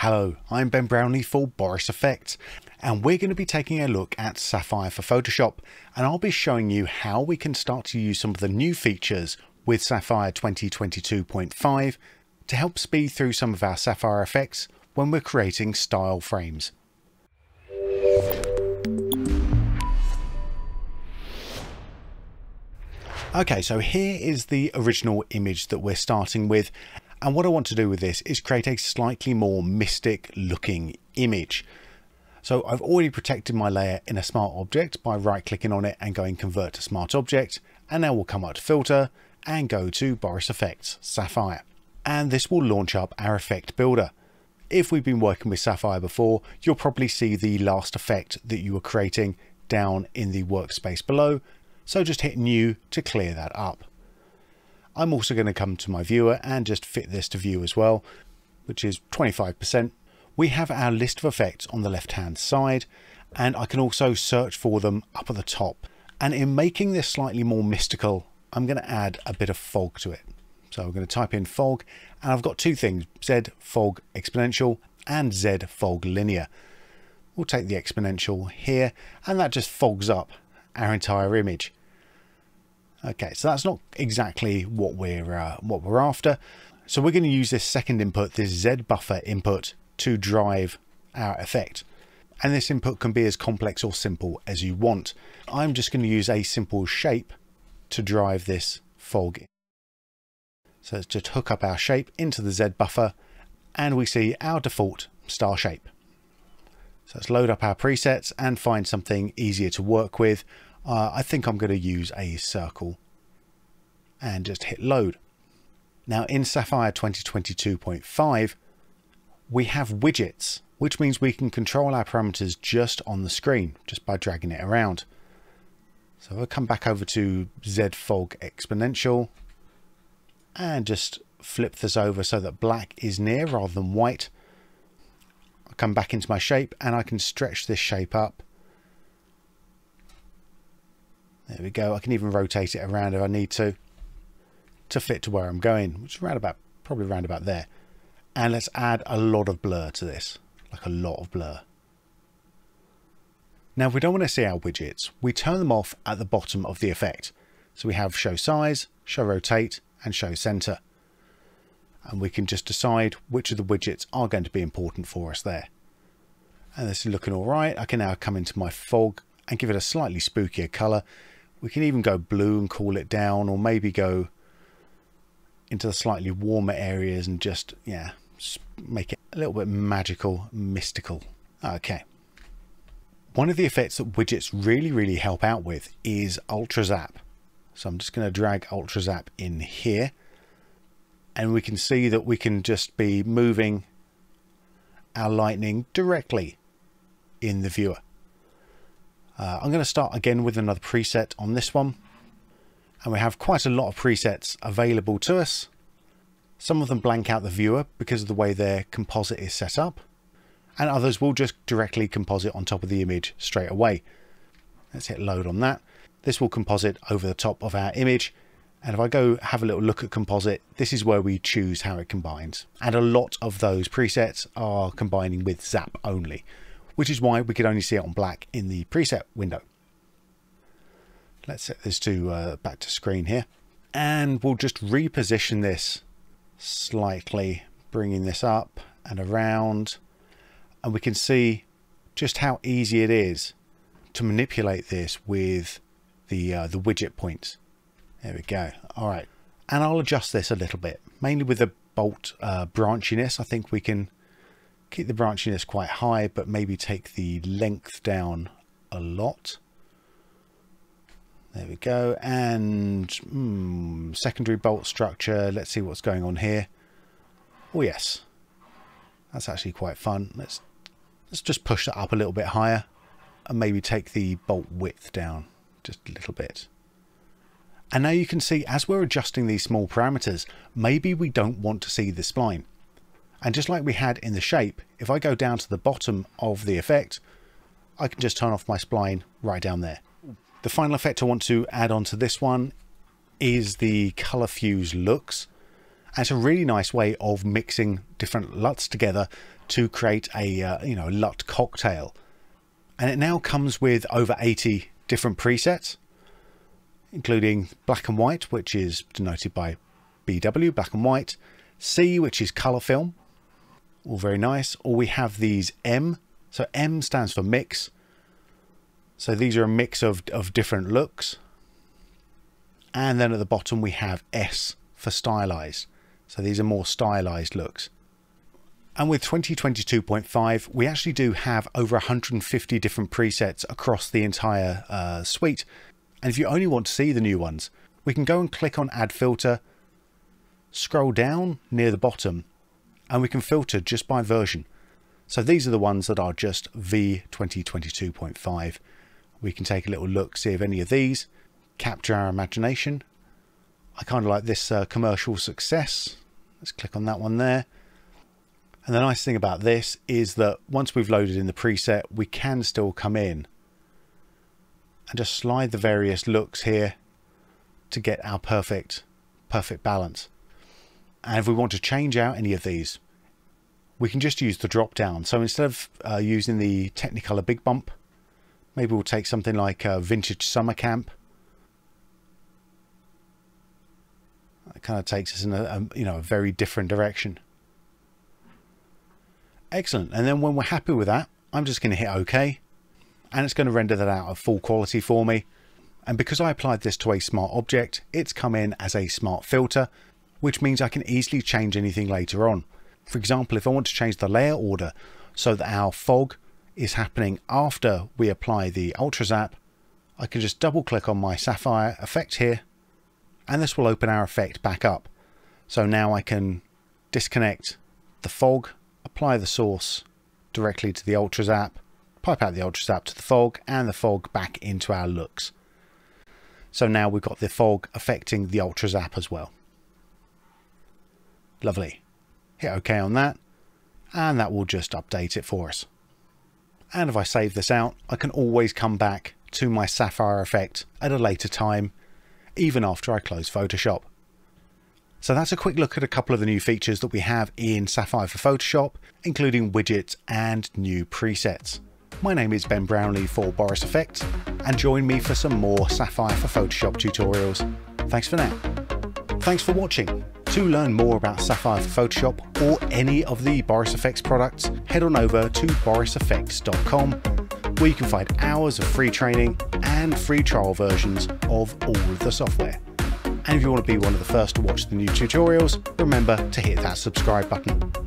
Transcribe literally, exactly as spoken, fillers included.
Hello, I'm Ben Brownlee for Boris Effects, and we're going to be taking a look at Sapphire for Photoshop, and I'll be showing you how we can start to use some of the new features with Sapphire twenty twenty-two point five to help speed through some of our Sapphire effects when we're creating style frames. Okay, so here is the original image that we're starting with. And what I want to do with this is create a slightly more mystic looking image. So I've already protected my layer in a smart object by right clicking on it and going convert to smart object. And now we'll come up to filter and go to Boris Effects, Sapphire. And this will launch up our effect builder. If we've been working with Sapphire before, you'll probably see the last effect that you were creating down in the workspace below. So just hit new to clear that up. I'm also going to come to my viewer and just fit this to view as well, which is twenty-five percent. We have our list of effects on the left hand side, and I can also search for them up at the top. And in making this slightly more mystical, I'm going to add a bit of fog to it. So I'm going to type in fog, and I've got two things, Z fog exponential and Z fog linear. We'll take the exponential here, and that just fogs up our entire image. Okay, so that's not exactly what we're uh, what we're after. So we're going to use this second input, this Z buffer input, to drive our effect. And this input can be as complex or simple as you want. I'm just going to use a simple shape to drive this fog. So let's just hook up our shape into the Z buffer, and we see our default star shape. So let's load up our presets and find something easier to work with. Uh, I think I'm going to use a circle and just hit load. Now in Sapphire twenty twenty-two point five, we have widgets, which means we can control our parameters just on the screen, just by dragging it around. So I'll come back over to Z fog exponential and just flip this over so that black is near rather than white. I'll come back into my shape and I can stretch this shape up. There we go. I can even rotate it around if I need to, to fit to where I'm going, which is around about, probably around about there. And let's add a lot of blur to this, like a lot of blur. Now, if we don't want to see our widgets, we turn them off at the bottom of the effect. So we have show size, show rotate, and show center. And we can just decide which of the widgets are going to be important for us there. And this is looking all right. I can now come into my fog and give it a slightly spookier color. We can even go blue and cool it down, or maybe go into the slightly warmer areas and just, yeah, make it a little bit magical, mystical. Okay. One of the effects that widgets really, really help out with is UltraZap. So I'm just going to drag UltraZap in here, and we can see that we can just be moving our lightning directly in the viewer. Uh, I'm going to start again with another preset on this one, and we have quite a lot of presets available to us. Some of them blank out the viewer because of the way their composite is set up, and others will just directly composite on top of the image straight away. Let's hit load on that. This will composite over the top of our image, and if I go have a little look at composite, this is where we choose how it combines. And a lot of those presets are combining with Zap only, which is why we could only see it on black in the preset window. Let's set this to uh, back to screen here, and we'll just reposition this slightly, bringing this up and around, and we can see just how easy it is to manipulate this with the uh, the widget points. There we go. All right, and I'll adjust this a little bit, mainly with the bolt uh, branchiness. I think we can keep the branchiness quite high, but maybe take the length down a lot. There we go. And hmm, secondary bolt structure. Let's see what's going on here. Oh yes, that's actually quite fun. Let's let's just push that up a little bit higher, and maybe take the bolt width down just a little bit. And now you can see, as we're adjusting these small parameters, maybe we don't want to see the spline. And just like we had in the shape, if I go down to the bottom of the effect, I can just turn off my spline right down there. The final effect I want to add on to this one is the ColorFuseLooks. And it's a really nice way of mixing different L U Ts together to create a uh, you know L U T cocktail. And it now comes with over eighty different presets, including black and white, which is denoted by B W, black and white, C, which is color film, all very nice. Or we have these M, so M stands for mix. So these are a mix of, of different looks. And then at the bottom we have S for stylized. So these are more stylized looks. And with twenty twenty-two point five, we actually do have over one hundred fifty different presets across the entire uh, suite. And if you only want to see the new ones, we can go and click on Add Filter, scroll down near the bottom, and we can filter just by version. So these are the ones that are just V twenty twenty-two point five. We can take a little look, see if any of these capture our imagination. I kind of like this uh, commercial success. Let's click on that one there. And the nice thing about this is that once we've loaded in the preset, we can still come in and just slide the various looks here to get our perfect, perfect balance. And if we want to change out any of these, we can just use the drop down. So instead of uh, using the Technicolor Big Bump, maybe we'll take something like uh, Vintage Summer Camp. That kind of takes us in a, a you know a very different direction. Excellent. And then when we're happy with that, I'm just going to hit OK, and it's going to render that out at full quality for me. And because I applied this to a smart object, it's come in as a smart filter, which means I can easily change anything later on. For example, if I want to change the layer order so that our fog is happening after we apply the UltraZap, I can just double click on my Sapphire effect here, and this will open our effect back up. So now I can disconnect the fog, apply the source directly to the UltraZap, pipe out the UltraZap to the fog, and the fog back into our looks. So now we've got the fog affecting the UltraZap as well. Lovely. Hit OK on that, and that will just update it for us. And if I save this out, I can always come back to my Sapphire effect at a later time, even after I close Photoshop. So that's a quick look at a couple of the new features that we have in Sapphire for Photoshop, including widgets and new presets. My name is Ben Brownlee for Boris Effects, and join me for some more Sapphire for Photoshop tutorials. Thanks for now. Thanks for watching. To learn more about Sapphire for Photoshop or any of the Boris Effects products, head on over to boris effects dot com, where you can find hours of free training and free trial versions of all of the software. And if you want to be one of the first to watch the new tutorials, remember to hit that subscribe button.